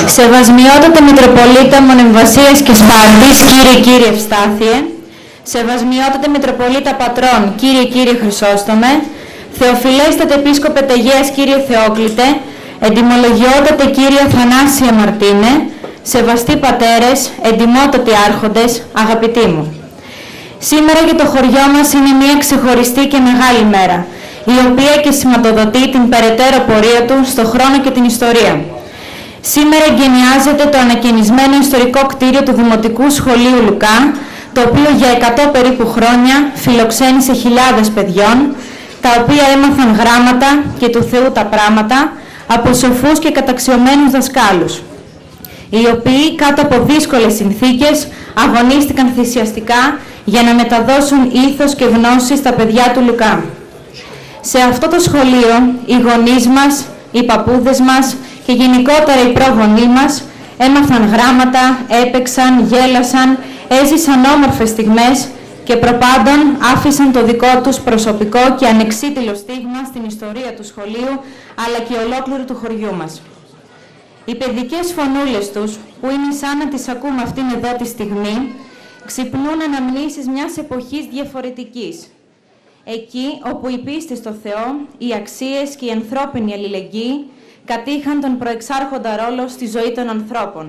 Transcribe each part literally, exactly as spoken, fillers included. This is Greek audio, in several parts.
Σεβασμιότατε Μητροπολίτα Μονεμβασίας και Σπάρτης, κύριε κύριε Ευστάθιε, Σεβασμιότατε Μητροπολίτα Πατρών, κύριε κύριε Χρυσόστομε, Θεοφιλέστατε Επίσκοπε Τεγέας, κύριε Θεόκλητε, Εντιμολογιότατε κύριε Θανάσια Μαρτίνε, Σεβαστοί Πατέρες, Εντιμότατοι Άρχοντες, αγαπητοί μου. Σήμερα για το χωριό μας είναι μια ξεχωριστή και μεγάλη μέρα, η οποία και σηματοδοτεί την περαιτέρω πορεία του στο χρόνο και την ιστορία. Σήμερα εγκαινιάζεται το ανακαινισμένο ιστορικό κτίριο του Δημοτικού Σχολείου Λουκά, το οποίο για εκατό περίπου χρόνια φιλοξένησε χιλιάδες παιδιών, τα οποία έμαθαν γράμματα και του Θεού τα πράματα από σοφούς και καταξιωμένους δασκάλους, οι οποίοι κάτω από δύσκολες συνθήκες αγωνίστηκαν θυσιαστικά για να μεταδώσουν ήθος και γνώση στα παιδιά του Λουκά. Σε αυτό το σχολείο οι γονείς μας, οι παππούδες μας και γενικότερα οι πρόγονείς μας έμαθαν γράμματα, έπαιξαν, γέλασαν, έζησαν όμορφες στιγμές και προπάντων άφησαν το δικό τους προσωπικό και ανεξίτηλο στίγμα στην ιστορία του σχολείου αλλά και ολόκληρου του χωριού μας. Οι παιδικές φωνούλες τους, που είναι σαν να τις ακούμε αυτήν εδώ τη στιγμή, ξυπνούν αναμνήσεις μιας εποχής διαφορετικής. Εκεί όπου η πίστη στο Θεό, οι αξίες και η ανθρώπινη αλληλεγγύη κατήχαν τον προεξάρχοντα ρόλο στη ζωή των ανθρώπων.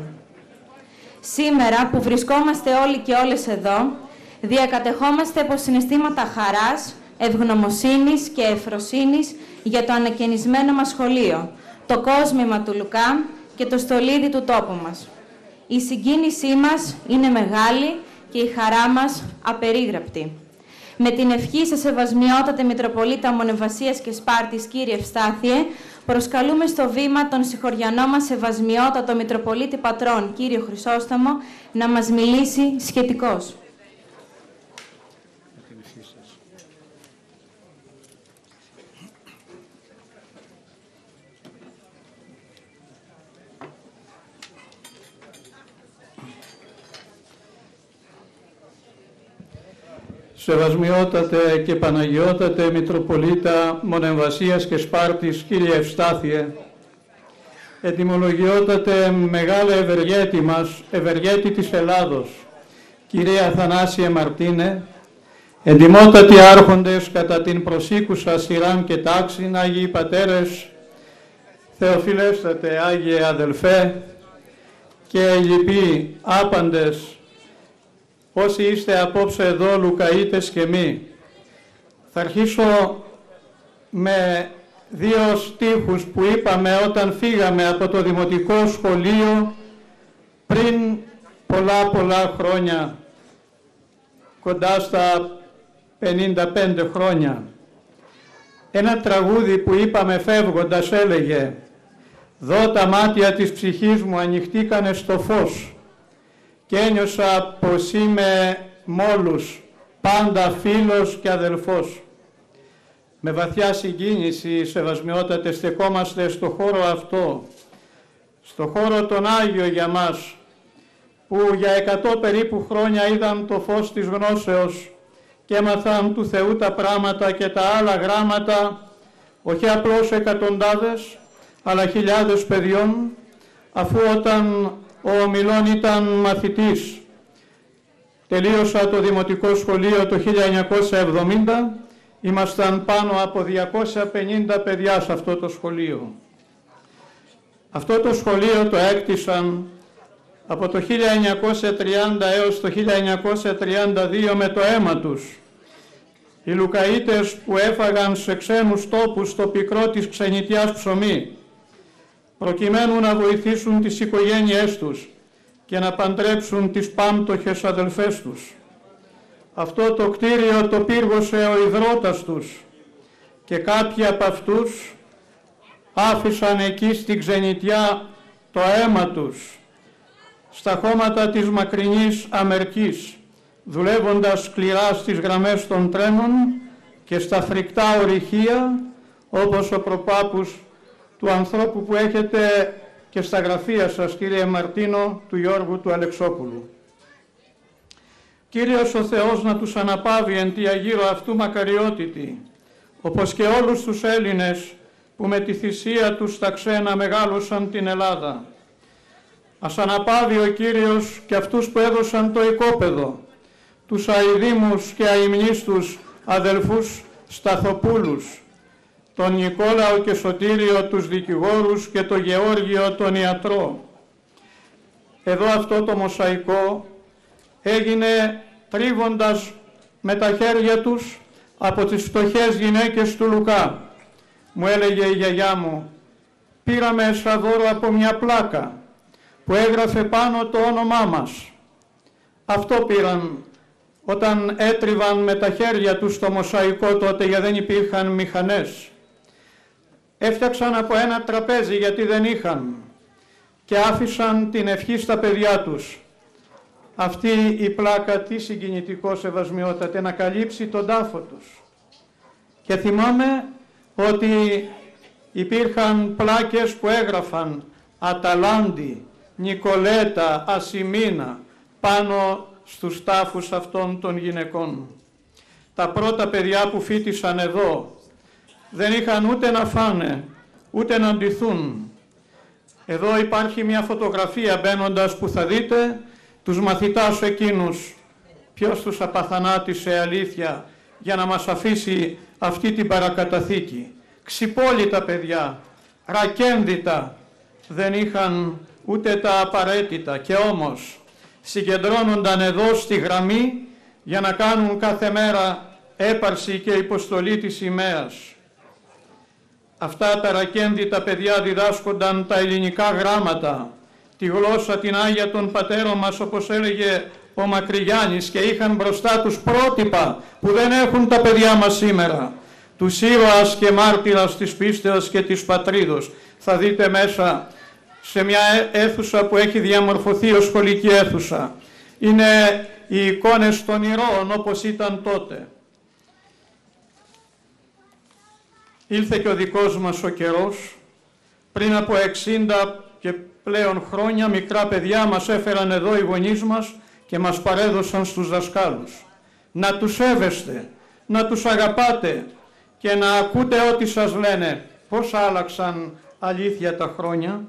Σήμερα που βρισκόμαστε όλοι και όλες εδώ, διακατεχόμαστε από συναισθήματα χαράς, ευγνωμοσύνης και ευφροσύνης για το ανακαινισμένο μας σχολείο, το κόσμημα του Λουκά και το στολίδι του τόπου μας. Η συγκίνησή μας είναι μεγάλη και η χαρά μας απερίγραπτη. Με την ευχή σας, Σεβασμιότατε Μητροπολίτα Μονεμβασίας και Σπάρτης, κύριε Ευστάθιε, προσκαλούμε στο βήμα τον συγχωριανό μας Σεβασμιότατο Μητροπολίτη Πατρών, κύριο Χρυσόστομο, να μας μιλήσει σχετικώς. Σεβασμιότατε και Παναγιώτατε Μητροπολίτα Μονεμβασίας και Σπάρτης, κύριε Ευστάθιε, ετυμολογιότατε μεγάλε ευεργέτη μας, ευεργέτη της Ελλάδος, κυρία Θανάσια Μαρτίνε, εντιμότατοι άρχοντες κατά την προσήκουσα σειράν και τάξιν, Άγιοι Πατέρες, Θεοφιλέστατε Άγιε Αδελφέ και λοιποί άπαντες, όσοι είστε απόψε εδώ Λουκαΐτες και μη. Θα αρχίσω με δύο στίχους που είπαμε όταν φύγαμε από το Δημοτικό Σχολείο πριν πολλά πολλά χρόνια, κοντά στα πενήντα πέντε χρόνια. Ένα τραγούδι που είπαμε φεύγοντας έλεγε «Δω τα μάτια της ψυχής μου ανοιχτήκανε στο φως και ένιωσα πως είμαι μ' όλους, πάντα φίλος και αδελφός». Με βαθιά συγκίνηση, Σεβασμιότατε, στεκόμαστε στο χώρο αυτό, στο χώρο τον Άγιο για μας, που για εκατό περίπου χρόνια είδαν το φως της γνώσεως και έμαθαν του Θεού τα πράματα και τα άλλα γράμματα, όχι απλώς εκατοντάδες, αλλά χιλιάδες παιδιών, αφού όταν ο Ομιλών ήταν μαθητής, τελείωσα το Δημοτικό Σχολείο το χίλια εννιακόσια εβδομήντα, ήμασταν πάνω από διακόσια πενήντα παιδιά σε αυτό το σχολείο. Αυτό το σχολείο το έκτισαν από το χίλια εννιακόσια τριάντα έως το χίλια εννιακόσια τριάντα δύο με το αίμα τους. Οι Λουκαΐτες που έφαγαν σε ξένους τόπους το πικρό της ξενιτιάς ψωμί, προκειμένου να βοηθήσουν τις οικογένειές τους και να παντρέψουν τις πάμπτωχες αδελφές τους. Αυτό το κτίριο το πύργωσε ο ιδρώτας τους και κάποιοι από αυτούς άφησαν εκεί στην ξενιτιά το αίμα τους, στα χώματα της μακρινής Αμερικής, δουλεύοντας σκληρά στις γραμμές των τρένων και στα φρικτά ορυχεία, όπως ο προπάπους του ανθρώπου που έχετε και στα γραφεία σας, κύριε Μαρτίνο, του Γιώργου του Αλεξόπουλου. Κύριος ο Θεός να τους αναπαύει εν τη αγύρω αυτού μακαριότητη, όπως και όλους τους Έλληνες που με τη θυσία τους στα ξένα μεγάλωσαν την Ελλάδα. Ας αναπαύει ο Κύριος και αυτούς που έδωσαν το οικόπεδο, τους αηδήμους και αημνίστους αδελφούς Σταθοπούλους, τον Νικόλαο και Σωτήριο τους δικηγόρους και τον Γεώργιο τον ιατρό. Εδώ αυτό το μοσαϊκό έγινε τρίβοντας με τα χέρια τους από τις φτωχές γυναίκες του Λουκά. Μου έλεγε η γιαγιά μου, πήραμε σαν δώρο από μια πλάκα που έγραφε πάνω το όνομά μας. Αυτό πήραν όταν έτριβαν με τα χέρια τους το μοσαϊκό τότε, γιατί δεν υπήρχαν μηχανές. Έφτιαξαν από ένα τραπέζι γιατί δεν είχαν και άφησαν την ευχή στα παιδιά τους. Αυτή η πλάκα τι συγκινητικό, σεβασμιότατε, να καλύψει τον τάφο τους. Και θυμάμαι ότι υπήρχαν πλάκες που έγραφαν Αταλάντη, Νικολέτα, Ασημίνα πάνω στους τάφους αυτών των γυναικών. Τα πρώτα παιδιά που φοιτησαν εδώ δεν είχαν ούτε να φάνε, ούτε να ντυθούν. Εδώ υπάρχει μια φωτογραφία μπαίνοντας που θα δείτε τους μαθητάς εκείνους. Ποιος τους απαθανάτησε αλήθεια για να μας αφήσει αυτή την παρακαταθήκη. Ξυπόλυτα παιδιά, ρακένδυτα, δεν είχαν ούτε τα απαραίτητα και όμως συγκεντρώνονταν εδώ στη γραμμή για να κάνουν κάθε μέρα έπαρση και υποστολή της ημέρας. Αυτά τα ρακένδυτα παιδιά διδάσκονταν τα ελληνικά γράμματα, τη γλώσσα την Άγια των πατέρων μας, όπως έλεγε ο Μακρυγιάννης, και είχαν μπροστά τους πρότυπα που δεν έχουν τα παιδιά μας σήμερα. Τους ήρωας και μάρτυρας της πίστεως και της πατρίδος. Θα δείτε μέσα σε μια αίθουσα που έχει διαμορφωθεί ως σχολική αίθουσα. Είναι οι εικόνες των ηρώων όπως ήταν τότε. Ήλθε και ο δικός μας ο καιρός. Πριν από εξήντα και πλέον χρόνια μικρά παιδιά μας έφεραν εδώ οι γονείς μας και μας παρέδωσαν στους δασκάλους. Να τους σέβεστε, να τους αγαπάτε και να ακούτε ό,τι σας λένε. Πώς άλλαξαν αλήθεια τα χρόνια.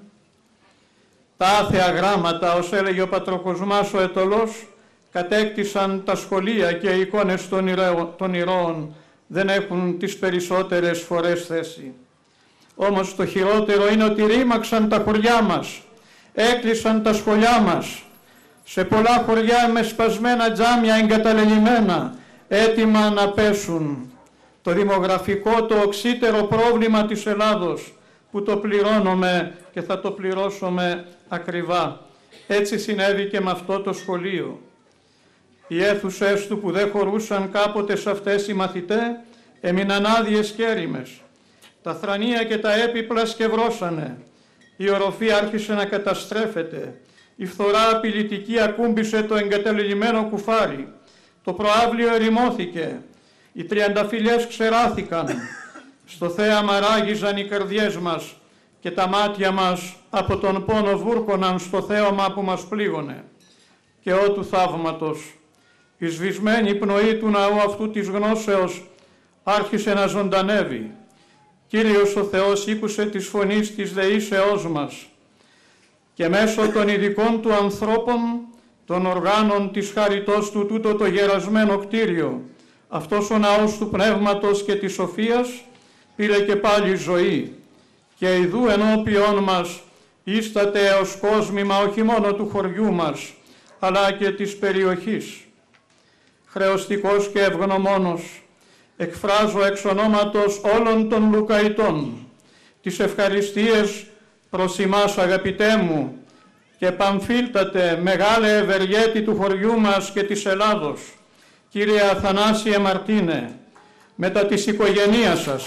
Τα άθεα γράμματα, ως έλεγε ο Πατροκοσμάς ο Αιτωλός, κατέκτησαν τα σχολεία και οι εικόνες των ηρώων δεν έχουν τις περισσότερες φορές θέση. Όμως το χειρότερο είναι ότι ρήμαξαν τα χωριά μας, έκλεισαν τα σχολιά μας. Σε πολλά χωριά με σπασμένα τζάμια εγκαταλελειμμένα, έτοιμα να πέσουν. Το δημογραφικό, το οξύτερο πρόβλημα της Ελλάδος, που το πληρώνουμε και θα το πληρώσουμε ακριβά. Έτσι συνέβη και με αυτό το σχολείο. Οι αίθουσες του που δεν χωρούσαν κάποτε σε αυτές οι μαθητέ έμειναν άδειες και έρημες. Τα θρανία και τα έπιπλα σκευρώσανε. Η οροφή άρχισε να καταστρέφεται. Η φθορά απειλητική ακούμπησε το εγκαταλελειμμένο κουφάρι. Το προαύλιο ερημώθηκε. Οι τριανταφυλλιές ξεράθηκαν. Στο θέαμα ράγιζαν οι καρδιές μας και τα μάτια μας από τον πόνο βούρκωναν στο θέαμα που μας πλήγωνε. Και ό του θαύματος, η σβησμένη πνοή του ναού αυτού της γνώσεως άρχισε να ζωντανεύει. Κύριος ο Θεός ήκουσε της φωνής της δεήσεώς μας και μέσω των ειδικών του ανθρώπων, των οργάνων της χαριτός του τούτο το γερασμένο κτίριο, αυτός ο ναός του πνεύματος και της σοφίας πήρε και πάλι ζωή και ιδού ενώπιον μας ίσταται ως κόσμημα όχι μόνο του χωριού μας, αλλά και της περιοχής. Χρεωστικός και ευγνωμόνος, εκφράζω εξ ονόματος όλων των Λουκαϊτών τις ευχαριστίες προς ημάς, αγαπητέ μου και παμφίλτατε μεγάλε ευεργέτη του χωριού μας και της Ελλάδος, κύριε Αθανάσιε Μαρτίνε, μετά της οικογένειας σας.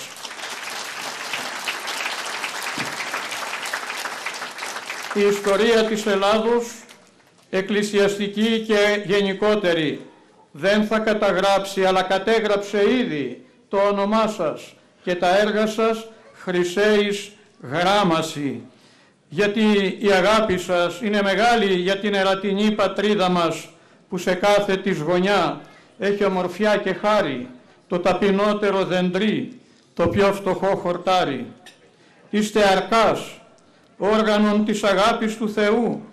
Η ιστορία της Ελλάδος, εκκλησιαστική και γενικότερη, δεν θα καταγράψει, αλλά κατέγραψε ήδη το όνομά σας και τα έργα σας χρυσέης γράμμαση. Γιατί η αγάπη σας είναι μεγάλη για την ερατινή πατρίδα μας, που σε κάθε της γωνιά έχει ομορφιά και χάρη, το ταπεινότερο δεντρί, το πιο φτωχό χορτάρι. Είστε αρκάς, όργανον της αγάπης του Θεού,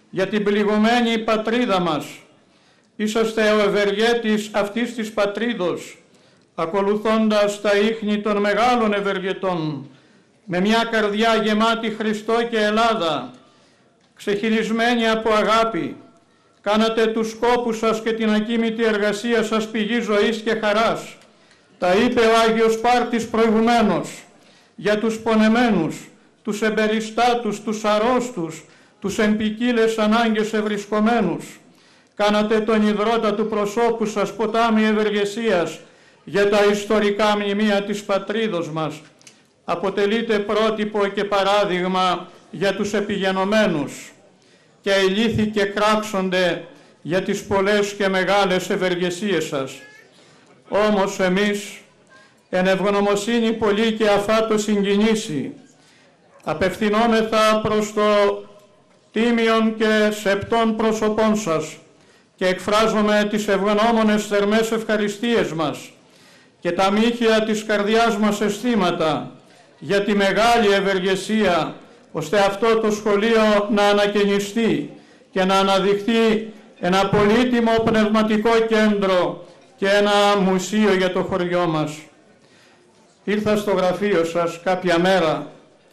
για την πληγωμένη πατρίδα μας. Είσαστε ο ευεργέτης αυτής της πατρίδος, ακολουθώντας τα ίχνη των μεγάλων ευεργετών, με μια καρδιά γεμάτη Χριστό και Ελλάδα, ξεχυλισμένη από αγάπη. Κάνατε τους σκόπους σας και την ακίμητη εργασία σας πηγή ζωής και χαράς. Τα είπε ο Άγιος Πάρτης προηγουμένως, για τους πονεμένους, τους εμπεριστάτους, τους αρρώστους, τους εν ποικίλες ανάγκες ευρισκομένους. Κάνατε τον ιδρώτα του προσώπου σας ποτάμι ευεργεσίας για τα ιστορικά μνημεία της πατρίδος μας. Αποτελείτε πρότυπο και παράδειγμα για τους επιγενωμένους και ηλίθιοι και κράξονται για τις πολλές και μεγάλες ευεργεσίες σας. Όμως εμείς, εν ευγνωμοσύνη πολύ και αφάτο συγκινήσει, απευθυνόμεθα προς το τίμιον και σεπτών πρόσωπών σας και εκφράζομαι τις ευγνώμονες θερμές ευχαριστίες μας και τα μύχια της καρδιάς μας αισθήματα για τη μεγάλη ευεργεσία, ώστε αυτό το σχολείο να ανακαινιστεί και να αναδειχθεί ένα πολύτιμο πνευματικό κέντρο και ένα μουσείο για το χωριό μας. Ήρθα στο γραφείο σας κάποια μέρα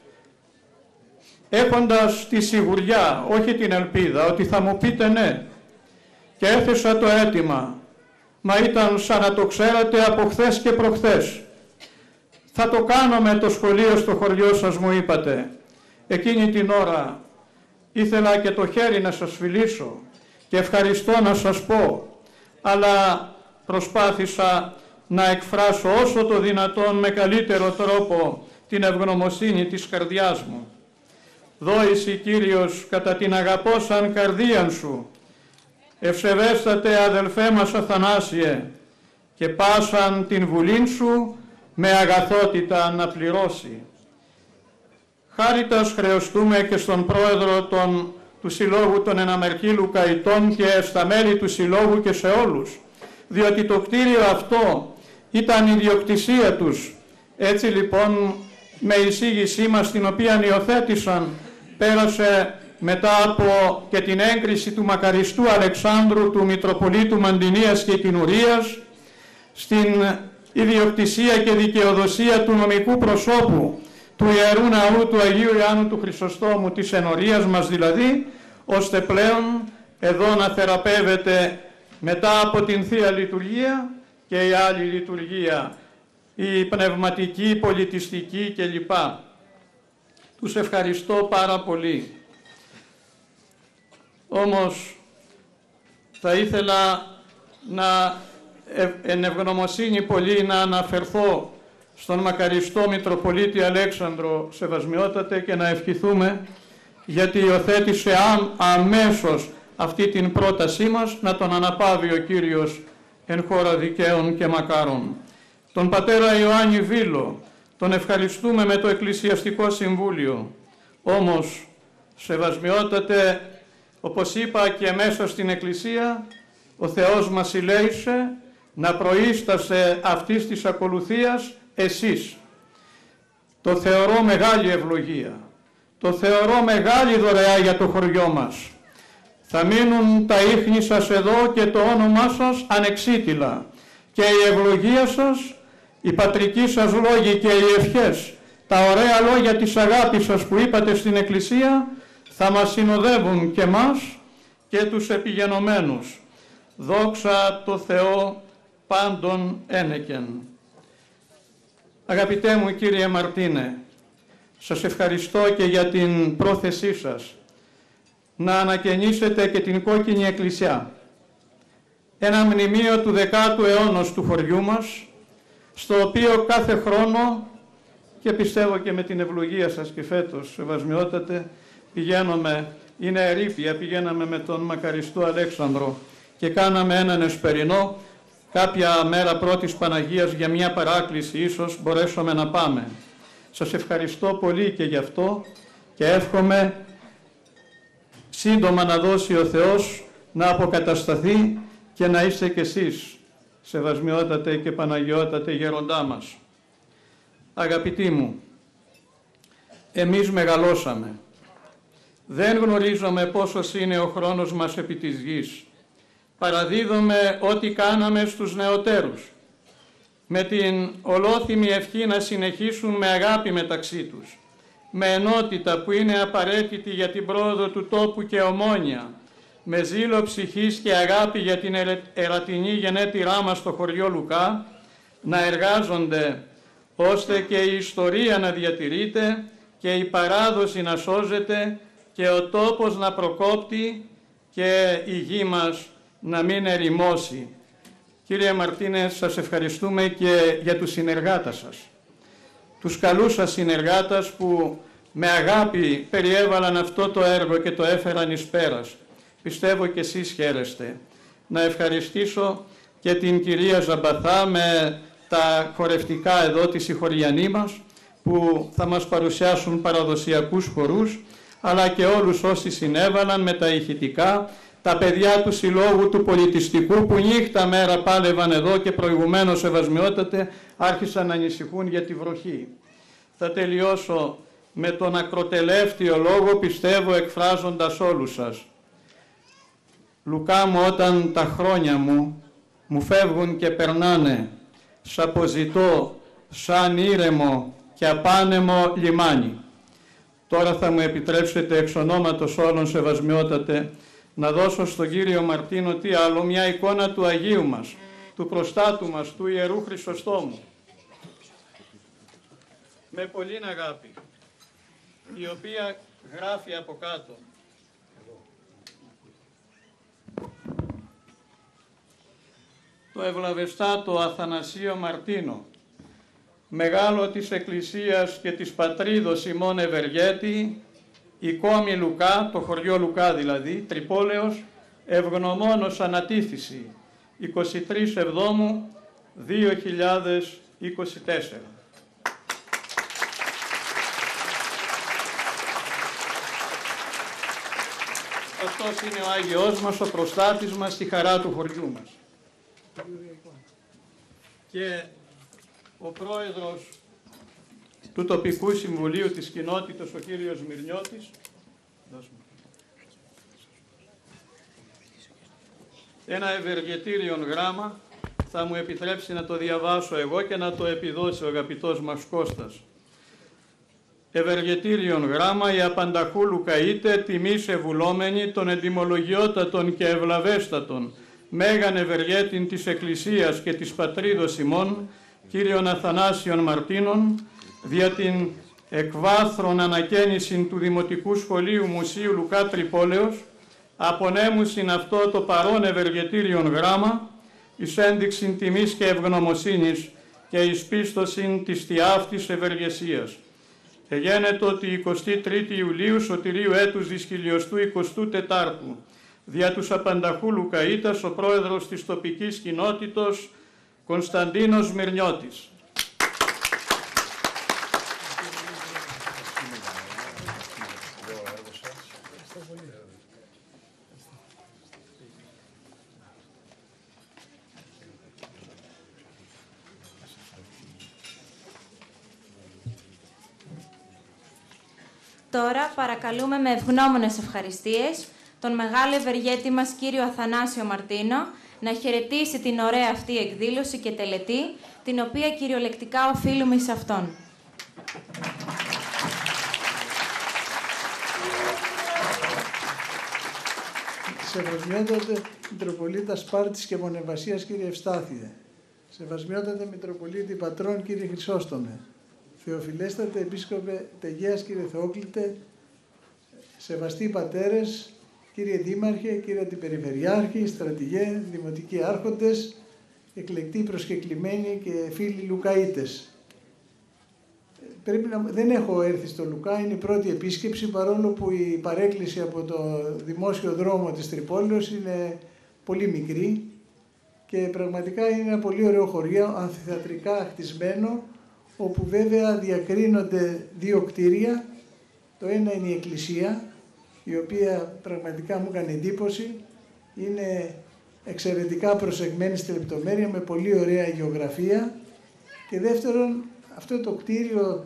έχοντας τη σιγουριά, όχι την ελπίδα, ότι θα μου πείτε ναι, και έθεσα το αίτημα, μα ήταν σαν να το ξέρατε από χθες και προχθές. Θα το κάνω με το σχολείο στο χωριό σας, μου είπατε. Εκείνη την ώρα ήθελα και το χέρι να σας φιλήσω και ευχαριστώ να σας πω, αλλά προσπάθησα να εκφράσω όσο το δυνατόν με καλύτερο τρόπο την ευγνωμοσύνη της καρδιάς μου. Δόηση Κύριος κατά την αγαπώσαν καρδίαν σου, ευσεβέστατε αδελφέ μας Αθανάσιε, και πάσαν την βουλήν σου με αγαθότητα να πληρώσει. Χάριτας χρεωστούμε και στον πρόεδρο των, του Συλλόγου των Εναμερκήλου Καητών και στα μέλη του Συλλόγου και σε όλους, διότι το κτίριο αυτό ήταν ιδιοκτησία τους. Έτσι λοιπόν, με εισήγησή μας, την οποία υιοθέτησαν, πέρασε μετά από και την έγκριση του μακαριστού Αλεξάνδρου, του Μητροπολίτου Μαντινίας και Κινουρίας, στην ιδιοκτησία και δικαιοδοσία του νομικού προσώπου του Ιερού Ναού του Αγίου Ιωάννου του Χρυσοστόμου, της ενορίας μας δηλαδή, ώστε πλέον εδώ να θεραπεύεται μετά από την Θεία Λειτουργία και η άλλη λειτουργία, η πνευματική, η πολιτιστική κλπ. Τους ευχαριστώ πάρα πολύ. Όμως θα ήθελα να εν ευγνωμοσύνη πολύ να αναφερθώ στον μακαριστό Μητροπολίτη Αλέξανδρο, σεβασμιότατε, και να ευχηθούμε, γιατί υιοθέτησε αμέσως αυτή την πρότασή μας, να τον αναπαύει ο Κύριος εν χώρα δικαίων και μακάρων. Τον πατέρα Ιωάννη Βίλο τον ευχαριστούμε με το Εκκλησιαστικό Συμβούλιο. Όμως, σεβασμιότατε, όπως είπα και μέσα στην Εκκλησία, ο Θεός μας συλλέησε να προείσταστε αυτής της ακολουθίας εσείς. Το θεωρώ μεγάλη ευλογία. Το θεωρώ μεγάλη δωρεά για το χωριό μας. Θα μείνουν τα ίχνη σας εδώ και το όνομά σας ανεξίτηλα. Και η ευλογία σας, οι πατρικοί σας λόγοι και οι ευχές, τα ωραία λόγια της αγάπης σας που είπατε στην Εκκλησία, θα μας συνοδεύουν και μας και τους επιγενωμένους. Δόξα τω Θεώ πάντων ένεκεν. Αγαπητέ μου Κύριε Μαρτίνε, σας ευχαριστώ και για την πρόθεσή σας να ανακαινήσετε και την κόκκινη εκκλησιά, ένα μνημείο του δεκάτου αιώνος του χωριού μας, στο οποίο κάθε χρόνο, και πιστεύω και με την ευλογία σας και φέτος, σεβασμιότατε, πηγαίνουμε, είναι ερήπια, πηγαίναμε με τον μακαριστό Αλέξανδρο και κάναμε έναν εσπερινό. Κάποια μέρα πρώτης Παναγίας, για μια παράκληση ίσως μπορέσουμε να πάμε. Σας ευχαριστώ πολύ και γι' αυτό και εύχομαι σύντομα να δώσει ο Θεός να αποκατασταθεί και να είστε κι εσείς, σεβασμιότατε και Παναγιώτατε γέροντά μας. Αγαπητοί μου, εμείς μεγαλώσαμε. Δεν γνωρίζουμε πόσος είναι ο χρόνος μας επί της γης. Παραδίδουμε ό,τι κάναμε στους νεωτέρους, με την ολόθυμη ευχή να συνεχίσουν με αγάπη μεταξύ τους, με ενότητα που είναι απαραίτητη για την πρόοδο του τόπου και ομόνοια, με ζήλο ψυχής και αγάπη για την ερατινή γενέτειρά μας στο χωριό Λουκά, να εργάζονται ώστε και η ιστορία να διατηρείται και η παράδοση να σώζεται και ο τόπος να προκόπτει και η γη μας να μην ερημώσει. Κύριε Μαρτίνε, σας ευχαριστούμε και για τους συνεργάτες σας. Τους καλούς σας συνεργάτες που με αγάπη περιέβαλαν αυτό το έργο και το έφεραν εις πέρας. Πιστεύω και εσείς χαίρεστε. Να ευχαριστήσω και την κυρία Ζαμπαθά με τα χορευτικά εδώ τη συγχωριανή μας, που θα μας παρουσιάσουν παραδοσιακούς χορούς, αλλά και όλους όσοι συνέβαλαν με τα ηχητικά, τα παιδιά του Συλλόγου του Πολιτιστικού που νύχτα μέρα πάλευαν εδώ και προηγουμένως, σεβασμιότατε, άρχισαν να ανησυχούν για τη βροχή. Θα τελειώσω με τον ακροτελεύτιο λόγο, πιστεύω, εκφράζοντας όλους σας. Λουκά μου, όταν τα χρόνια μου μου φεύγουν και περνάνε, σ' αποζητώ σαν ήρεμο και απάνεμο λιμάνι. Τώρα θα μου επιτρέψετε εξ ονόματος όλων, σεβασμιότατε, να δώσω στον κύριο Μαρτίνο τι άλλο, μια εικόνα του Αγίου μας, του προστάτου μας, του Ιερού Χρυσοστόμου. Με πολλή αγάπη, η οποία γράφει από κάτω. Το ευλαβεστάτο Αθανασίο Μαρτίνο, μεγάλο της Εκκλησίας και της πατρίδος ημών Ευεργέτη, η κόμη Λουκά, το χωριό Λουκά δηλαδή, Τρυπόλεως, ευγνωμόνος ανατίθηση, είκοσι τρεις Εβδόμου δύο χιλιάδες είκοσι τέσσερα. Αυτός είναι ο Άγιος μας, ο προστάτης μας, τη χαρά του χωριού μας. Και ο πρόεδρος του τοπικού συμβουλίου της κοινότητας, ο κύριος Μυρνιώτης, ένα ευεργετήριον γράμμα, θα μου επιτρέψει να το διαβάσω εγώ και να το επιδώσει ο αγαπητός μας Κώστας. Ευεργετήριον γράμμα, η απανταχού Λουκαΐτε, τιμής ευουλόμενη των εντιμολογιότατων και ευλαβέστατων, μέγαν ευεργέτην της Εκκλησίας και της πατρίδος ημών, κύριον Αθανάσιον Μαρτίνων, δια την εκβάθρον ανακαίνιση του Δημοτικού Σχολείου Μουσείου Λουκά Τρυπόλεως, απονέμουσιν αυτό το παρόν ευεργετήριον γράμμα, εις ένδειξην τιμής και ευγνωμοσύνης και εις πίστοσιν της τιάφτης ευεργεσίας. Εγένετο ότι εικοστή τρίτη Ιουλίου Σωτηρίου έτους της χιλιοστού εικοστού τετάρτου, δια τους απανταχού Λουκαΐτας, ο πρόεδρος της τοπικής κοινότητος Κωνσταντίνος Μυρνιώτης. Τώρα παρακαλούμε με ευγνώμονες ευχαριστίες τον μεγάλο ευεργέτη μας κύριο Αθανάσιο Μαρτίνο να χαιρετήσει την ωραία αυτή εκδήλωση και τελετή, την οποία κυριολεκτικά οφείλουμε σε αυτόν. Σεβασμιότατε Μητροπολίτα Σπάρτης και Μονεβασίας κύριε Ευστάθιε, Σεβασμιότατε Μητροπολίτη Πατρών κύριε Χρυσόστομε, Θεοφιλέστατε Επίσκοπε Τεγέας κύριε Θεόκλητε, Σεβαστοί Πατέρες, κύριε Δήμαρχε, κύριε Αντιπεριφερειάρχη, στρατηγέ, δημοτικοί άρχοντες, εκλεκτοί προσκεκλημένοι και φίλοι Λουκαΐτες. Πρέπει να... Δεν έχω έρθει στο Λουκά, είναι η πρώτη επίσκεψη, παρόλο που η παρέκκληση από το δημόσιο δρόμο της Τρυπόλεως είναι πολύ μικρή και πραγματικά είναι ένα πολύ ωραίο χωριό, αμφιθεατρικά χτισμένο, όπου βέβαια διακρίνονται δύο κτίρια. Το ένα είναι η εκκλησία, η οποία πραγματικά μου έκανε εντύπωση, είναι εξαιρετικά προσεγμένη στη λεπτομέρεια, με πολύ ωραία γεωγραφία. Και δεύτερον, αυτό το κτίριο,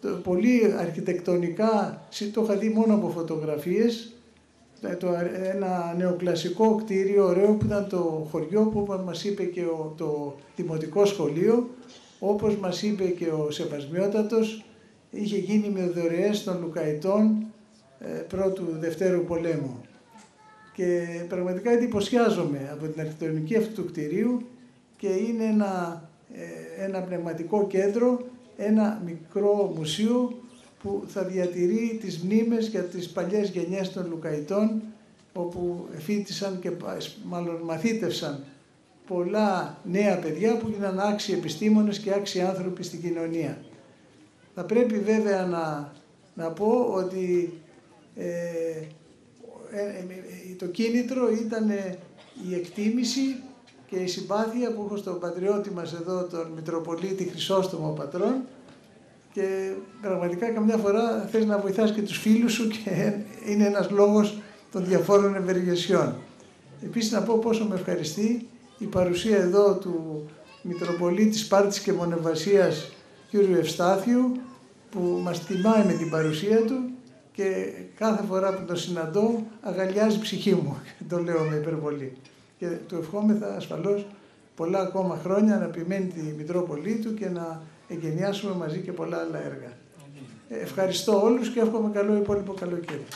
πολύ αρχιτεκτονικά, το είχα δει μόνο από φωτογραφίες, το, ένα νεοκλασικό κτίριο ωραίο που ήταν το χωριό που μας είπε και ο, το δημοτικό σχολείο, όπως μας είπε και ο Σεβασμιότατος, είχε γίνει με δωρεές των Λουκαϊτών ε, πρώτου Δευτέρου πολέμου. Και πραγματικά εντυπωσιάζομαι από την αρχιτεκτονική αυτού του κτηρίου και είναι ένα, ε, ένα πνευματικό κέντρο, ένα μικρό μουσείο που θα διατηρεί τις μνήμες για τις παλιές γενιές των Λουκαϊτών, όπου φοιτήσαν και μάλλον μαθήτευσαν πολλά νέα παιδιά που γίναν άξιοι επιστήμονες και άξιοι άνθρωποι στην κοινωνία. Θα πρέπει βέβαια να, να πω ότι ε, ε, ε, το κίνητρο ήταν η εκτίμηση και η συμπάθεια που έχω στον πατριώτη μας εδώ, τον Μητροπολίτη Χρυσόστομο Πατρών, και πραγματικά καμιά φορά θες να βοηθάς και τους φίλους σου και είναι ένας λόγος των διαφόρων ευεργεσιών. Επίσης να πω πόσο με ευχαριστεί η παρουσία εδώ του Μητροπολίτη Σπάρτης και Μονεβασίας κ. Ευστάθιου, που μας τιμάει με την παρουσία του και κάθε φορά που τον συναντώ αγαλιάζει η ψυχή μου, το λέω με υπερβολή. Και του ευχόμεθα ασφαλώς πολλά ακόμα χρόνια να επιμένει τη Μητρόπολη του και να εγκαινιάσουμε μαζί και πολλά άλλα έργα. Ε, ευχαριστώ όλους και εύχομαι καλό υπόλοιπο καλοκαίρι.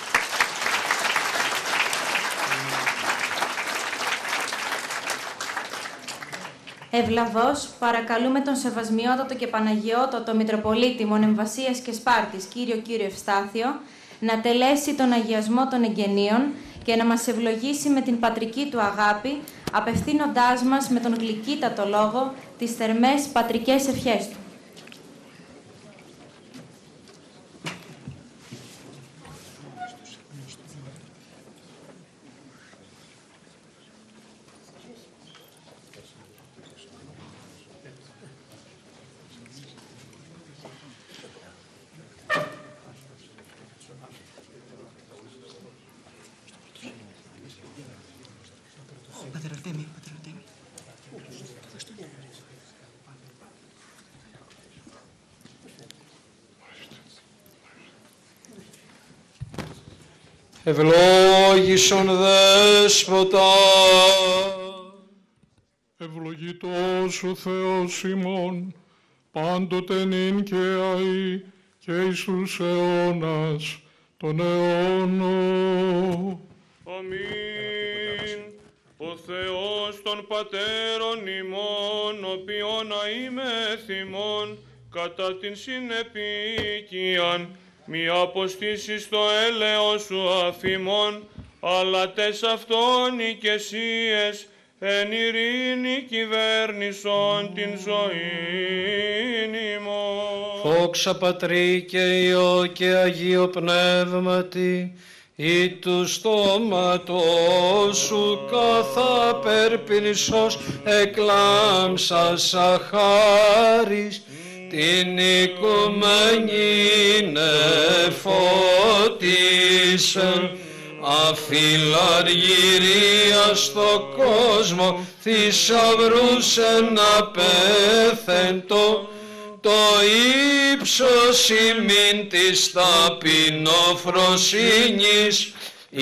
Ευλαβώς παρακαλούμε τον Σεβασμιότατο και Παναγιώτατο Μητροπολίτη Μονεμβασίας και Σπάρτης, κύριο κύριο Ευστάθιο, να τελέσει τον αγιασμό των εγγενείων και να μας ευλογήσει με την πατρική του αγάπη, απευθύνοντάς μας με τον γλυκύτατο λόγο τις θερμές πατρικές ευχές του. Ευλόγησον Δέσποτα. Ευλογητός ο Θεός ημών, πάντοτε νυν και αεί και εις τους αιώνας των αιώνων. Αμήν. Ο Θεός των Πατέρων ημών, οποίον αημεθυμών, κατά την συνεπίκιαν, μη αποστήσεις το έλεος σου αφημών, αλλά τες αυτόν οικεσίες, εν ειρήνη κυβέρνησον την ζωήν ημών. Δόξα Πατρί και Υιό και Αγίο Πνεύματι, ή του στόματος σου καθά περπινησός εκλάμψας αχάρις, την οικουμένη νεφώτισεν, αφιλαργυρία στο κόσμο θησαυρούς εν απέθεντο, το ύψος ημίν της ταπεινοφροσύνης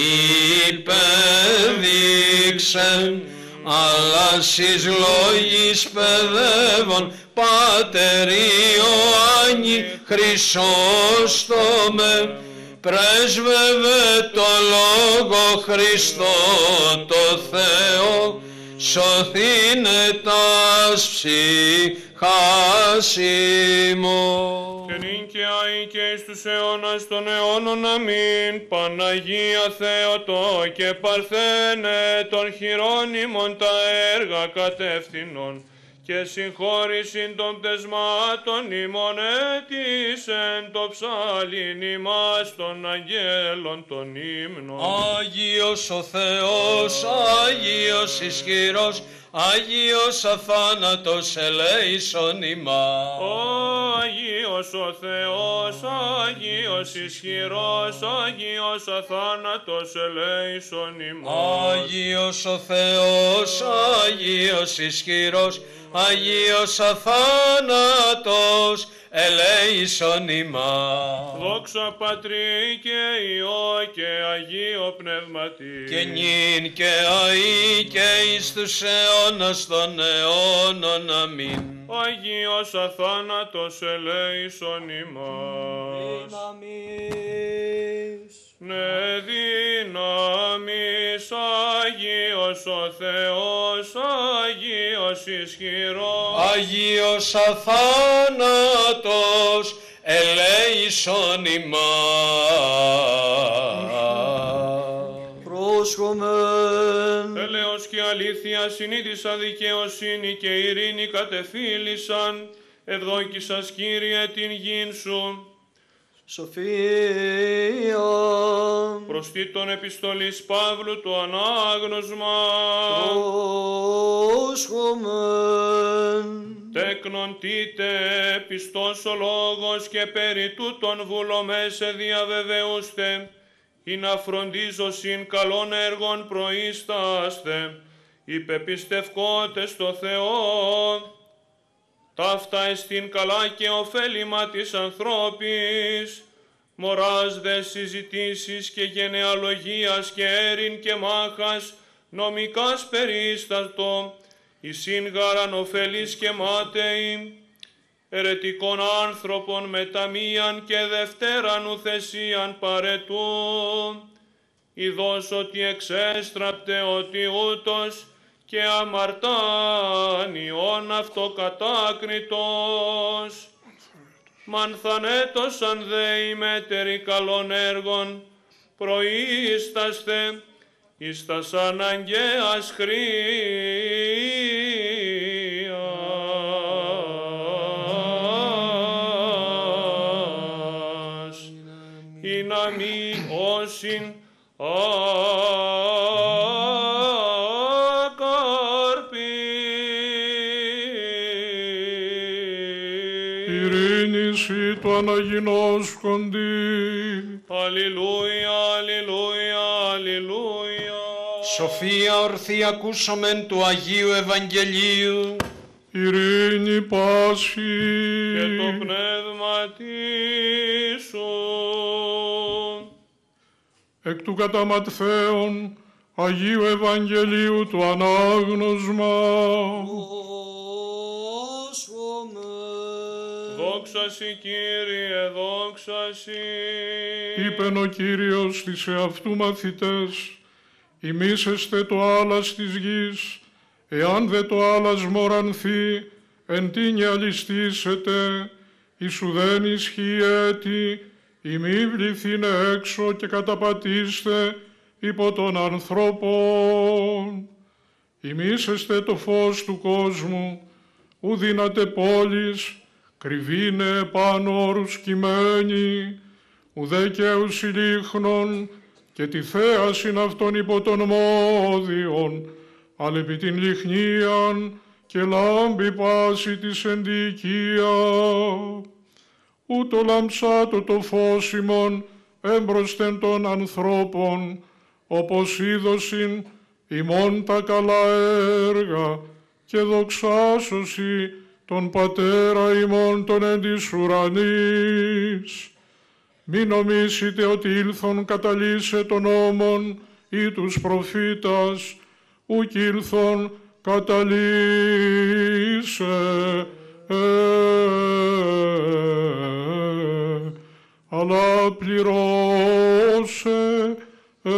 υπέδειξεν, αλλά σεις λόγης παιδεύων Πάτερ Ιωάννη Χρυσόστομε, πρέσβευε το Λόγο Χριστό το Θεό, σωθήνε τας ψυχάς ημών. Και νυν και αεί και εις τους αιώνας των αιώνων, αμήν. Παναγία Θεοτό και Παρθένε των χειρόνιμων τα έργα κατεύθυνον, και συγχώρησιν των πτεσμάτων ημών έτησεν το ψάλιν ημάς των αγγέλων των ύμνων. Άγιος ο Θεός, Άγιος ισχυρός, Άγιος αθάνατος ελέησον ημάς. Ο Αγίος ο Θεός, Αγίος ισχυρός, Αγίος αθάνατος ελέησον ημάς. Άγιος ο Θεός, Άγιος ισχυρός, Αγίος αθάνατος ελέησον ημάς. Δόξα Πατρί και Υιό και Αγίο Πνεύματι. Και νυν και αεί και εις τους αιώνας των αιώνων. Αμήν. Αγίος αθάνατος ελέησον ημάς. Δύναμις. Ναι δύναμις, Αγίος ο Θεός, Αγίος ισχυρός. Αγίος αθάνατος ελέησον ημάς. Πρόσχομεν. Έλεος και αλήθεια, συνείδησα δικαιοσύνη και ειρήνη κατεφύλησαν, ευδόκησας Κύριε την γην σου. Σοφία. Προστήτων επιστολής Παύλου το ανάγνωσμα. Πρόσχομεν. Τέκνον τίτε πιστός ο λόγος και περί τούτων βουλομέ σε διαβεβαιούστε, ή να φροντίζω συν καλών έργων προείσταστε, υπεπιστευκότες στο Θεό, ταύτα εστίν καλά και ωφέλιμα της ανθρώπης, μωράς δε συζητήσεις και γενεαλογίας και έρην και μάχας, νομικάς περίστατο, εις σύγγαραν ωφελής και μάταιοι, ερετικών άνθρωπων μεταμίαν και δευτέραν ουθεσίαν παρετού, ειδός ότι εξέστραπτε ότι ούτως και αμαρτάνιον αυτοκατάκριτος. Μανθανέτος αν δε ημέτεροι καλών έργων προείσταστε εις τας αναγκαίας χρίας. Ή να μη όσην ειρήνηση του αναγινώσκοντι. Αλληλούια, αλληλούια, αλληλούια. Σοφία ορθή ακούσομεν του Αγίου Ευαγγελίου. Ειρήνη πάση. Και το πνεύμα σου. Εκ του κατά Ματθαίον Αγίου Ευαγγελίου του ανάγνωσμα. Δόξα σοι Κύριε, δόξα σοι. Είπεν ο Κύριος της εαυτού μαθητές, ημίσεστε το άλας της γης, εάν δε το άλας μορανθεί, εν τίνι αλιστήσετε, εις ουδέν ισχύει έτη, ή μη βληθήνε έξω και καταπατήστε υπό των ανθρώπων. Ημίσεστε το φως του κόσμου, ου δύνατε πόλεις, κρυβήνε πάνω όρους κειμένοι, ουδέ και ουσιλίχνων, και τη θέασιν αυτών υπό των μόδιων, αλλά επί την λιχνίαν και λάμπει πάση της ενδικία. Ούτω λαμψάτο το φως ημών έμπροσθεν των ανθρώπων, όπως είδωσιν ημών τα καλά έργα, και δοξάσωση τον Πατέρα ημών των εν της ουρανής. Μη νομίσετε ότι ήλθον καταλύσε των νόμων ή τους προφήτας, ουκ ήλθον καταλύσε, ε, αλλά πληρώσε, ε,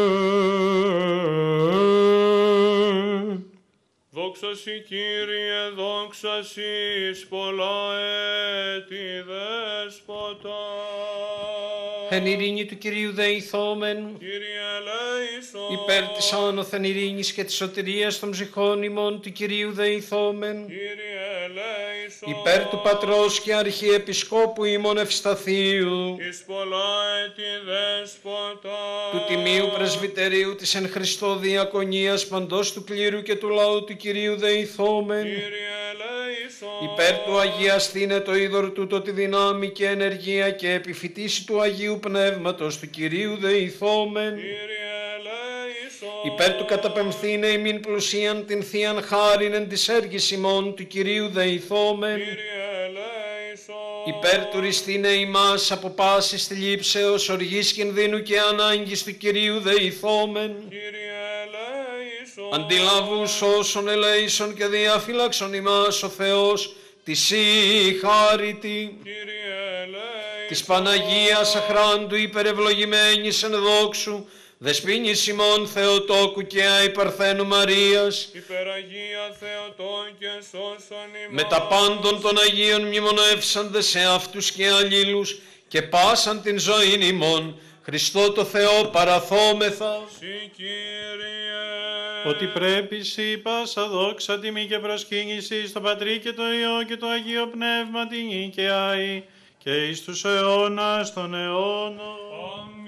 Δόξα σοι Κύριε, δόξα σοι εις πολλά έτη Δέσποτα. Εν ειρήνη του Κυρίου δεηθόμεν, Κύριε ελέησον. υπέρ της άνωθεν ειρήνης και της σωτηρίας των ψυχών ημών του Κυρίου δεηθόμεν, Κύριε ελέησον. υπέρ του Πατρός και Αρχιεπισκόπου ημών Ευσταθείου, Εις πολλά έτη Δέσποτα. του Τιμίου Πρεσβυτερίου της εν Χριστώ Διακονίας παντός του κλήρου και του λαού του Κυρίου δεηθόμεν, Κύριε ελέησον. υπέρ του αγιαστήνε το είδωρ τούτο τη δυνάμει και ενεργεία και επιφυτίσει του Αγίου Πνεύματος του Κυρίου δεηθόμεν, Κύριε ελέησον. υπέρ του καταπεμφθήνε ημίν πλουσίαν την θείαν χάριν εν της έργης ημών του Κυρίου δεηθόμεν, Κύριε ελέησον. Υπέρτουριστήνε ημάς από πάσης θλίψεως, οργής κινδύνου και ανάγκης του Κυρίου δεηθόμεν. Κύριε ελέησον. Αντιλαβούς όσων ελέησον και διαφύλαξον ημάς ο Θεός, της η χάριτη. Κύριε ελέησον. Της Παναγίας αχράντου υπερευλογημένης εν δόξου, Δεσποίνης ημών Θεοτόκου και αϊπαρθένου Μαρίας, Υπεραγία Θεοτό και σώσον ημάς. με τα πάντων των Αγίων μνημονεύσαντε σε αυτούς και αλλήλους και πάσαν την ζωήν ημών, Χριστό το Θεό παραθόμεθα. Συ Κύριε. Ότι πρέπει σοι πάσα δόξα τιμή και προσκύνηση στο Πατρί και το Υιό και το Αγίο Πνεύμα την νικαιάη και εις τους αιώνας των αιώνων. Αμήν.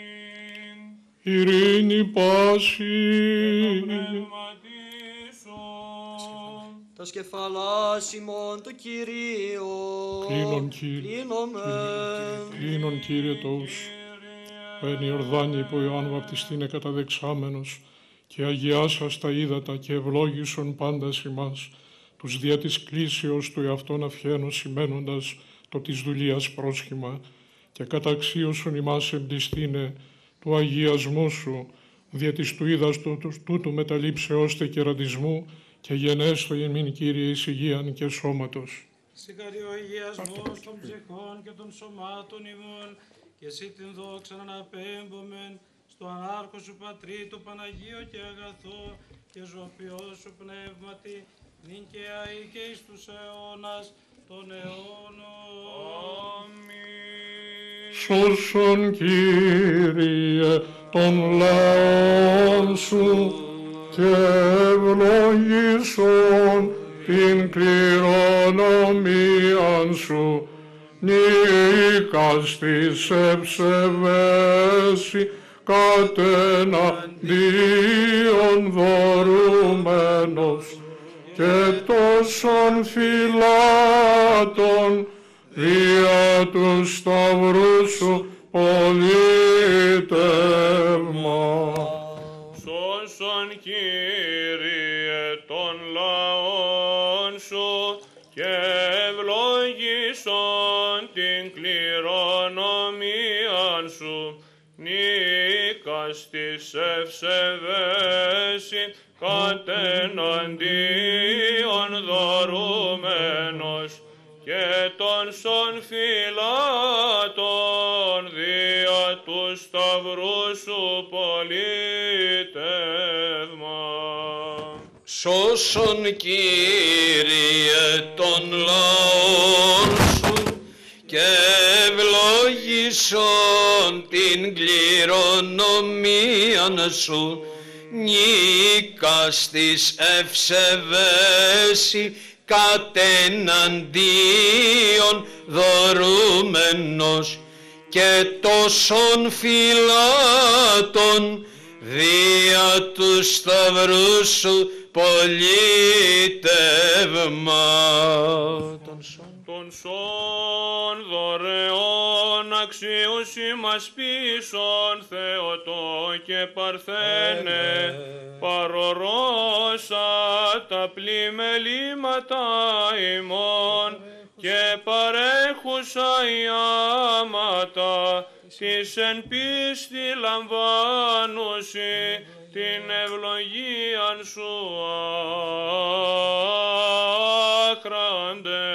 Ειρήνη πάση. Τα σκεφαλάς ημών του Κυρίου. Κλείνον Κύριε. Κλείνομεν. Κλείνον Κύριε τous. Εν Ιορδάνη υπό Ιωάννου βαπτιστήνε καταδεξάμενος και αγιάσας τα ύδατα και ευλόγησον πάντας ημάς, τους δια της κλήσεως του εαυτόν αυχαίνος σημαίνοντας το της δουλείας πρόσχημα και καταξίωσον ημάς εμπιστήνε του αγιασμού σου, δια της του είδας τούτου μεταλήψεώς τε κεραντισμού και γενέστο ημίν Κύριε εις υγείαν και σώματος. Συγχαρεί ο αγιασμός των ψυχών και των σωμάτων ημών και εσύ την δόξα να αναπέμπομεν στο ανάρχο σου Πατρί, το Παναγίο και αγαθό και ζωοποιό σου πνεύματι, νυν και αεί και εις τους αιώνας των αιώνων. Αμήν. Σώσον Κύριε των λαών σου και ευλογήσον την κληρονομίαν σου, νίκας της ευσεβέση κατεναντίον δωρούμενος και τόσων φυλάτων δια του σταυρού σου πολίτευμα. Σώσον Κύριε των λαών σου και ευλόγησον την κληρονομίαν σου, νίκας της ευσεβέση κατεναντίον δωρούμενος και των σων φυλάτων δια του σταυρού σου πολίτευμα. Σώσον Κύριε των λαών σου και ευλόγησον την κληρονομίαν σου, νίκας της ευσεβέση κατεναντίον δωρούμενος και τόσων φυλάτων δια του σταυρού σου πολίτευμα. Των σών δωρεών αξίους ημάς πίσων Θεοτό και Παρθένε, παρορώσα τα πλημελήματα ημών και παρέχουσα οι άματα της εν πίστη λαμβάνουσι την ευλογίαν σου άχραντε.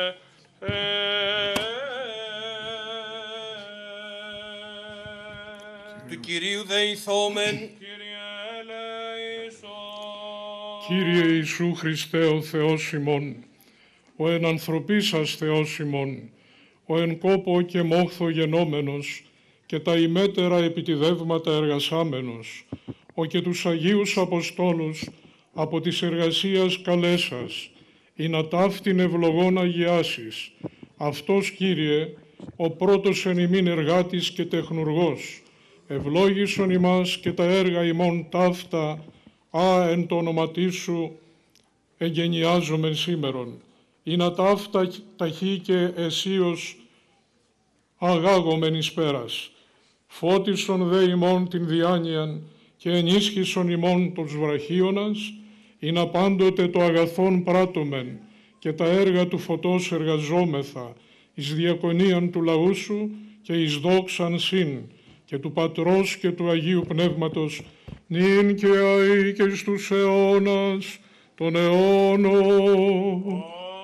Του Κυρίου δεηθόμεν. Κύριε Ιησού Χριστέ ο Θεός ημών, ο εν ανθρωπίσας Θεός ημών, ο εν κόπο και μόχθο γενόμενος και τα ημέτερα επιτιδεύματα εργασάμενος, ο και τους Αγίους Αποστόλους από της εργασίας καλέσας, ή να ταύτην ευλογών αγιάσεις. Αυτός, Κύριε, ο πρώτος εν ημίν εργάτης και τεχνουργός, ευλόγησον ημάς και τα έργα ημών ταύτα, α εν το όνοματί σου εγγενιάζομεν σήμερον, ή να ταύτα ταχύ και εσίως αγάγομεν εις πέρας. Φώτισον δε ημών την διάνοιαν και ενίσχυσον ημών τους βραχίωνας, ή να πάντοτε το αγαθόν πράττομεν και τα έργα του φωτός εργαζόμεθα, εις διακονίαν του λαού σου και εις δόξαν συν και του Πατρός και του Αγίου Πνεύματος, νυν και αεί και εις τους αιώνας των αιώνων.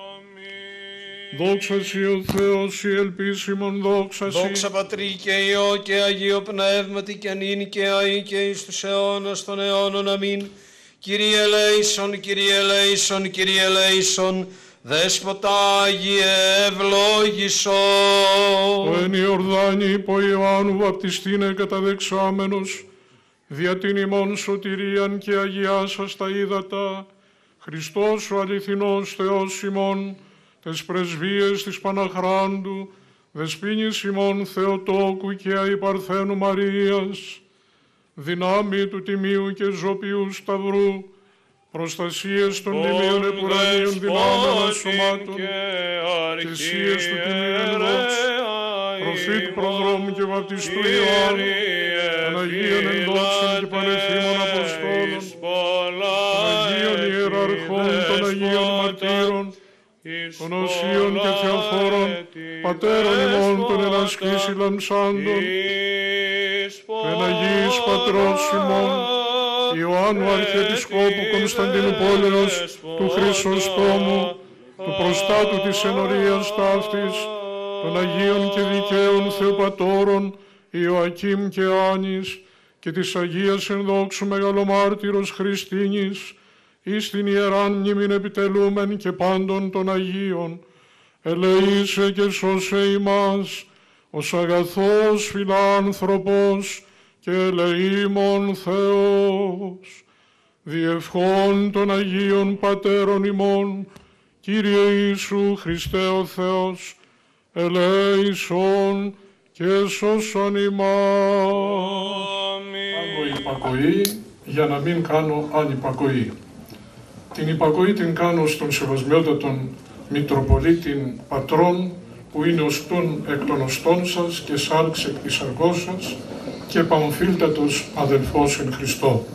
Δόξα Σοι ο Θεός, η ελπίσιμον δόξα Σοι. Δόξα Πατρί και Υιό και Αγίο Πνεύματι και νυν και αεί και εις τους αιώνας των αιώνων. Αμήν. Κύριε ελέησον, Κύριε ελέησον, Κύριε ελέησον, Δέσποτα Άγιε ευλόγησον. Ο εν Ιορδάνη υπό Ιωάννου βαπτιστήνε καταδεξάμενος, δια την ημών σωτηρίαν και αγιάσας τα ύδατα, Χριστός ο αληθινός Θεός ημών, τες πρεσβείες της Παναχράντου, δεσποίνης ημών Θεοτόκου και αϊπαρθένου Μαρίας, δυνάμει του Τιμίου και Ζωπιού Σταυρού, προστασίες των τιμίων επουρανίων δυνάμεων σωμάτων και αισίες του Τιμίου ενδόξ, προφήτ προδρόμου και βαπτιστού Ιωάννου, Παναγίων ενδόξων και πανεθήμων Αποστόλων, Αγίων Ιεραρχών, των Αγίων Μαρτύρων, των Οσίων και Θεοφόρων, Πατέρων ημών των ενασκής λαμψάντων, εν Αγίης Πατρός ημών, Ιωάννου Αρχιεπισκόπου Κωνσταντινούπολεως, του Χρυσοστόμου, του προστάτου της ενορίας ταύτης, των Αγίων και Δικαίων Θεοπατώρων, Ιωακήμ και Άνης, και της Αγίας ενδόξου Μεγαλομάρτυρος Χριστίνης, εις την Ιεράν μνήμην επιτελούμεν και πάντων των Αγίων, ελεήσε και σώσε ημάς, ως αγαθός φιλάνθρωπος και ελεήμων Θεός, διευχών των Αγίων Πατέρων ημών, Κύριε Ιησού Χριστέ ο Θεός, ελέησον και σώσον ημάς. Κάνω υπακοή για να μην κάνω ανυπακοή. Την υπακοή την κάνω στον Σεβασμιότατον Μητροπολίτην Πατρών, που είναι οστούν εκ των οστών σας και σάρξ εκ της αργός σας και παμφίλτατος αδελφός εν Χριστώ.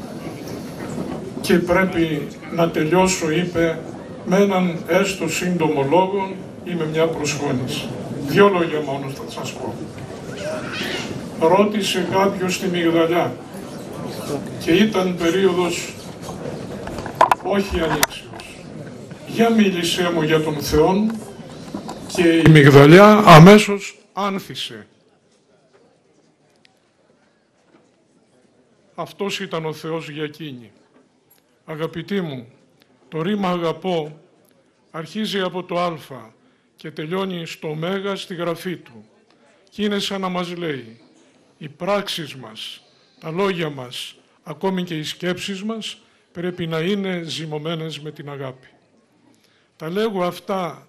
Και πρέπει να τελειώσω, είπε, με έναν έστω σύντομο λόγο ή με μια προσφώνηση. Δύο λόγια μόνο θα σας πω. Ρώτησε κάποιος στη Μυγδαλιά και ήταν περίοδος όχι ανήξεως. Για μίλησέ μου για τον Θεόν, και η Μυγδαλιά αμέσως άνθησε. Αυτός ήταν ο Θεός για εκείνη. Αγαπητοί μου, το ρήμα αγαπώ αρχίζει από το α και τελειώνει στο μέγα στη γραφή του. Και είναι σαν να μας λέει, οι πράξεις μας, τα λόγια μας, ακόμη και οι σκέψεις μας πρέπει να είναι ζυμωμένες με την αγάπη. Τα λέγω αυτά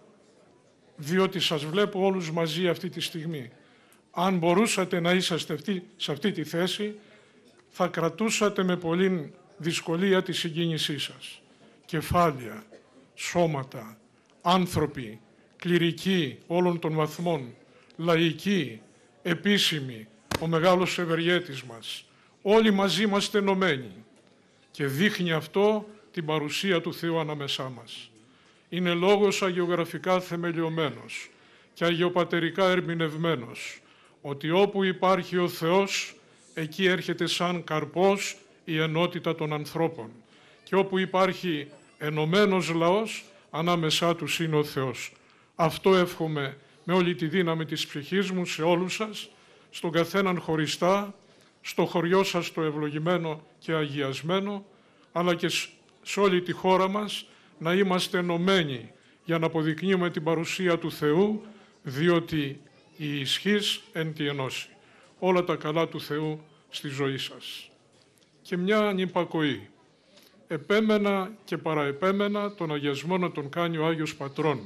διότι σας βλέπω όλους μαζί αυτή τη στιγμή. Αν μπορούσατε να είσαστε αυτή, σε αυτή τη θέση, θα κρατούσατε με πολλή δυσκολία τη συγκίνησή σας. Κεφάλια, σώματα, άνθρωποι, κληρικοί όλων των βαθμών, λαϊκοί, επίσημοι, ο μεγάλος ευεργέτης μας. Όλοι μαζί είμαστε ενωμένοι και δείχνει αυτό την παρουσία του Θεού ανάμεσά μας. Είναι λόγος αγιογραφικά θεμελιωμένος και αγιοπατερικά ερμηνευμένος, ότι όπου υπάρχει ο Θεός, εκεί έρχεται σαν καρπός η ενότητα των ανθρώπων. Και όπου υπάρχει ενωμένος λαός, ανάμεσά τους είναι ο Θεός. Αυτό εύχομαι με όλη τη δύναμη της ψυχής μου σε όλους σας, στον καθέναν χωριστά, στο χωριό σας το ευλογημένο και αγιασμένο, αλλά και σε όλη τη χώρα μας, να είμαστε ενωμένοι για να αποδεικνύουμε την παρουσία του Θεού, διότι η ισχύς εν τη ενώση. Όλα τα καλά του Θεού στη ζωή σας. Και μια ανυπακοή. Επέμενα και παραεπέμενα τον αγιασμό να τον κάνει ο Άγιος Πατρών.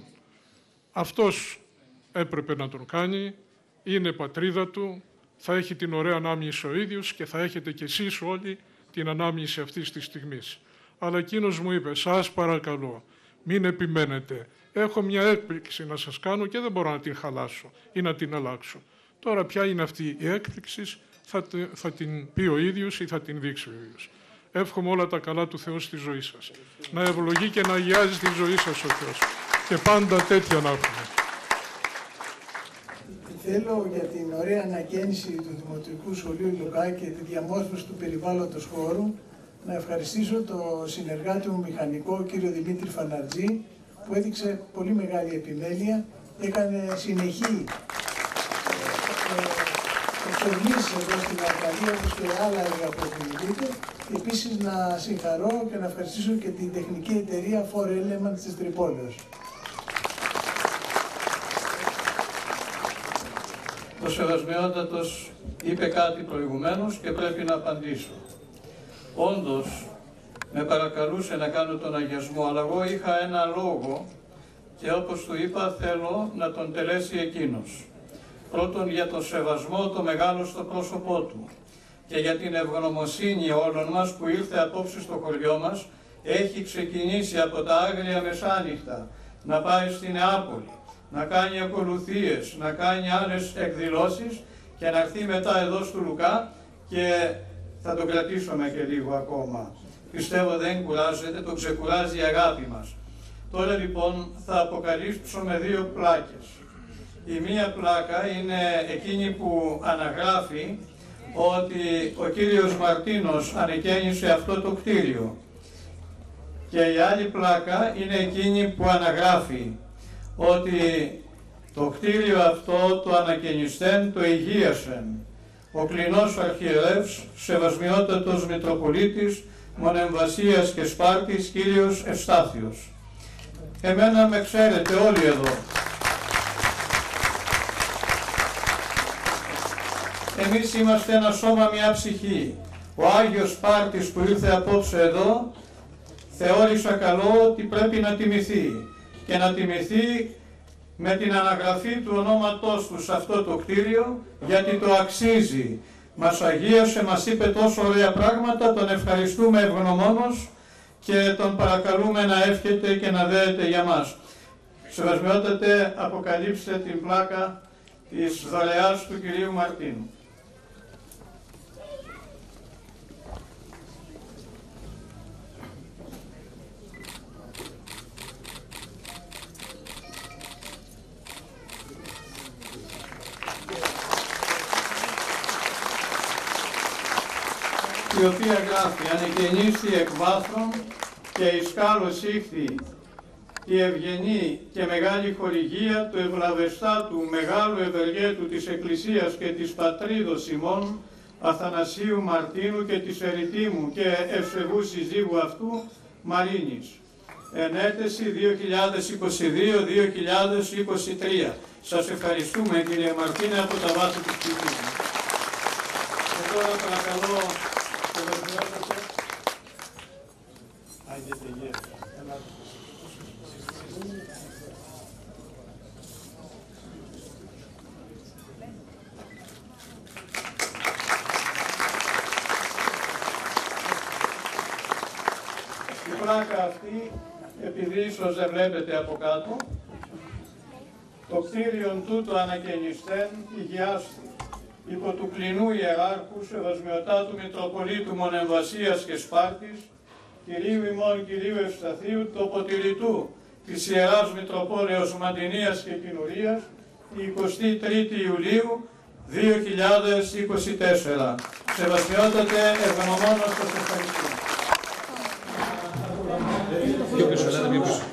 Αυτός έπρεπε να τον κάνει, είναι πατρίδα του, θα έχει την ωραία ανάμνηση ο ίδιος και θα έχετε κι εσείς όλοι την ανάμνηση αυτής της στιγμής. Αλλά εκείνος μου είπε, σας παρακαλώ, μην επιμένετε. Έχω μια έκπληξη να σας κάνω και δεν μπορώ να την χαλάσω ή να την αλλάξω. Τώρα ποια είναι αυτή η έκπληξη, θα, θα την πει ο ίδιος ή θα την δείξει ο ίδιος. Εύχομαι όλα τα καλά του Θεού στη ζωή σας. Να ευλογεί και να αγιάζει τη ζωή σας ο Θεός. Και πάντα τέτοια να έχουμε. θέλω για την ωραία ανακαίνιση του Δημοτικού Σχολείου Λουκά και τη διαμόρφωση του περιβάλλοντος χώρου να ευχαριστήσω το συνεργάτη μου μηχανικό, κύριο Δημήτρη Φαναρτζή, που έδειξε πολύ μεγάλη επιμέλεια, έκανε συνεχή εξορμήσεις εδώ στην Αρκαδία, όπως και άλλα έργα που εκδηλείται. Επίσης να συγχαρώ και να ευχαριστήσω και την τεχνική εταιρεία For Elements της Τρυπόλεως. Ο Σεβασμιότατος είπε κάτι προηγουμένως και πρέπει να απαντήσω. Όντως, με παρακαλούσε να κάνω τον αγιασμό, αλλά εγώ είχα ένα λόγο και όπως του είπα θέλω να τον τελέσει εκείνος. Πρώτον, για τον σεβασμό το μεγάλο στο πρόσωπό του και για την ευγνωμοσύνη όλων μας που ήρθε απόψε στο χωριό μας. Έχει ξεκινήσει από τα Άγρια Μεσάνυχτα να πάει στην Νεάπολη, να κάνει ακολουθίες, να κάνει άλλες εκδηλώσεις και να έρθει μετά εδώ στο Λουκά και θα τον κρατήσουμε και λίγο ακόμα. Πιστεύω δεν κουράζεται, το ξεκουράζει η αγάπη μας. Τώρα λοιπόν θα αποκαλύψω με δύο πλάκες. Η μία πλάκα είναι εκείνη που αναγράφει ότι ο κύριος Μαρτίνος ανεκαίνισε αυτό το κτίριο. Και η άλλη πλάκα είναι εκείνη που αναγράφει ότι το κτίριο αυτό το ανακαινιστέν, το υγείασεν ο κλινός αρχιερεύς, Σεβασμιότατος Μητροπολίτης Μονεμβασίας και Σπάρτης, κύριος Ευστάθιος. Εμένα με ξέρετε όλοι εδώ. Εμείς είμαστε ένα σώμα, μια ψυχή. Ο Άγιος Σπάρτης που ήρθε απόψε εδώ, θεώρησα καλό ότι πρέπει να τιμηθεί και να τιμηθεί με την αναγραφή του ονόματός του σε αυτό το κτίριο, γιατί το αξίζει. Μας αγίασε, μας είπε τόσο ωραία πράγματα, τον ευχαριστούμε ευγνωμόνως και τον παρακαλούμε να εύχεται και να δέεται για μας. Σεβασμιότατε, αποκαλύψτε την πλάκα της δωρεάς του κυρίου Μαρτίνου. Η οποία γράφει «Ανεκαινίστη εκ βάθρων και εις κάλος ήχθη η ευγενή και μεγάλη χορηγία του ευλαβεστάτου μεγάλου ευεργέτου της Εκκλησίας και της πατρίδος ημών Αθανασίου Μαρτίνου και της ερητήμου και ευσεβού συζύγου αυτού Μαρίνης. Ενέτεση δύο χιλιάδες είκοσι δύο με δύο χιλιάδες είκοσι τρία. Σας ευχαριστούμε κύριε Μαρτίνε από τα βάθη της ψυχής μας. Και τώρα παρακαλώ η πλάκα αυτή, επειδή ίσως δεν βλέπετε από κάτω, το κτίριον τούτο ανακαινιστέν υγιάστη υπό του κλινού ιεράρχου Σεβασμιωτάτου Μητροπολίτου Μονεμβασίας και Σπάρτης, Κυρίου ημών Κυρίου Ευσταθίου, τοποτηρητού της Ιεράς Μητροπόλεως Μαντινίας και Κοινουρίας, η εικοστή τρίτη Ιουλίου δύο χιλιάδες είκοσι τέσσερα. Σεβασμιότατε, ευγνωμόνος σας ευχαριστώ. Πιο πίσω, ελάτε πιο πίσω.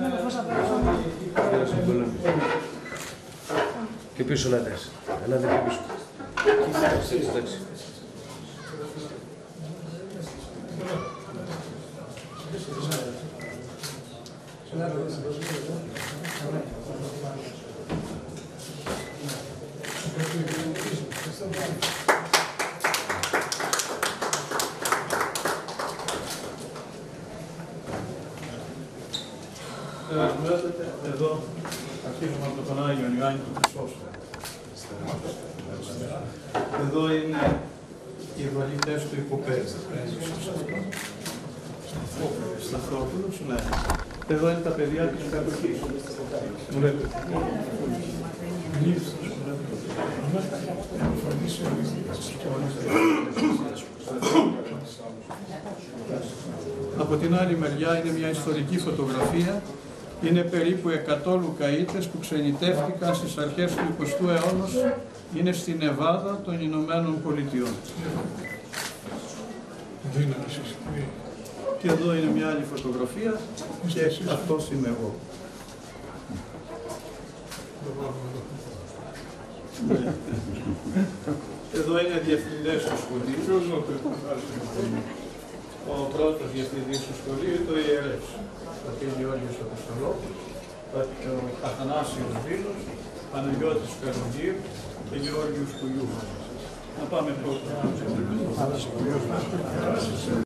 Πιο πίσω, ελάτε. Ελάτε πιο πίσω. Εντάξει. Εδώ αρχίζουμε από τον Άγιο Ιωάννη του Χρυσόστομου. Εδώ είναι οι βαλίτες του υποπέδου. Σταθρόπουλος, ναι. Εδώ είναι τα παιδιά της κατοχής. Βλέπετε. Από την άλλη μεριά είναι μια ιστορική φωτογραφία Είναι περίπου εκατό Λουκαΐτες που ξενιτεύτηκαν στις αρχές του εικοστού αιώνα, είναι στη Νεβάδα των Ηνωμένων Πολιτειών. Και εδώ είναι μια άλλη φωτογραφία και αυτός είμαι εγώ. Εδώ είναι διευθυντές του σχολείου. Ο πρώτος διευθυντής του σχολείου είναι το ιερεύς. Ο κ. Γεώργιος Αποστολόπουλος, ο Αθανάσιος Βίλος, Παναγιώτης Καρουγίου και Γεώργιος Κουλιού. Να πάμε πρώτα.